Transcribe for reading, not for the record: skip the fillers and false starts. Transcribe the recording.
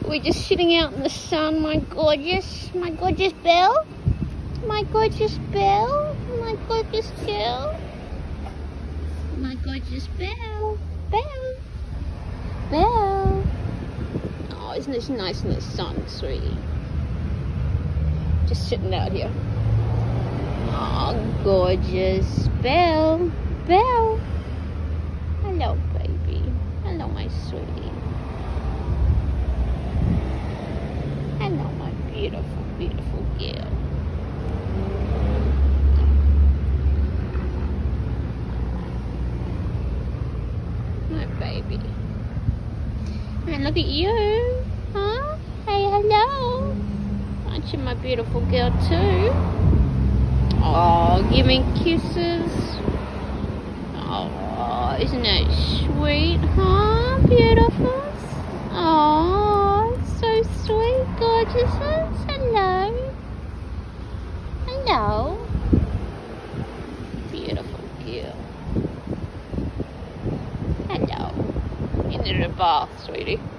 We're just sitting out in the sun, my gorgeous Belle. My gorgeous Belle. My gorgeous girl. My gorgeous Belle. Belle. Belle. Oh, isn't this nice in the sun, sweetie? Just sitting out here. Oh, gorgeous Belle. Belle. Hello, baby. Hello, my sweetie. Hello, my beautiful, beautiful girl. My baby. And look at you. Huh? Hey, hello. Aren't you my beautiful girl too? Oh, give me kisses. Oh, isn't that sweet, huh? Beautiful. Oh, so sweet, gorgeous. Hello. Hello. Beautiful girl. Hello. Into the bath, sweetie.